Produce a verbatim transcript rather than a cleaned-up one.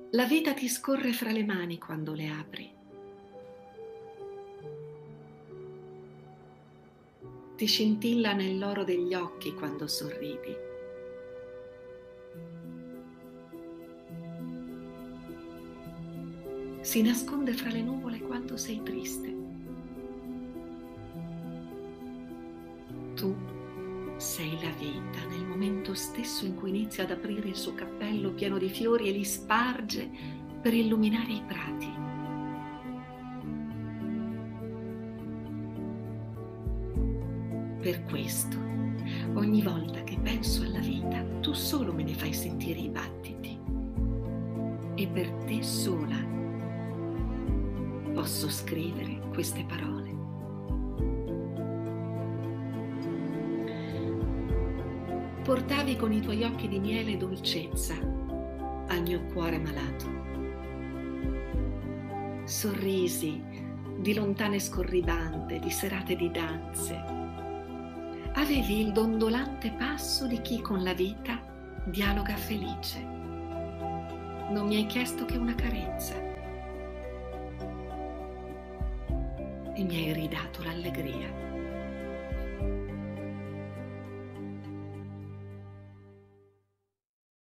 La vita ti scorre fra le mani quando le apri. Ti scintilla nell'oro degli occhi quando sorridi. Si nasconde fra le nuvole quando sei triste. Tu sei la vita nel momento stesso in cui inizia ad aprire il suo cappello pieno di fiori e li sparge per illuminare i prati. Per questo, ogni volta che penso alla vita, tu solo me ne fai sentire i battiti. E per te sola posso scrivere queste parole. Portavi con i tuoi occhi di miele dolcezza al mio cuore malato. Sorrisi di lontane scorribande, di serate di danze. Avevi il dondolante passo di chi con la vita dialoga felice. Non mi hai chiesto che una carezza e mi hai ridato l'allegria.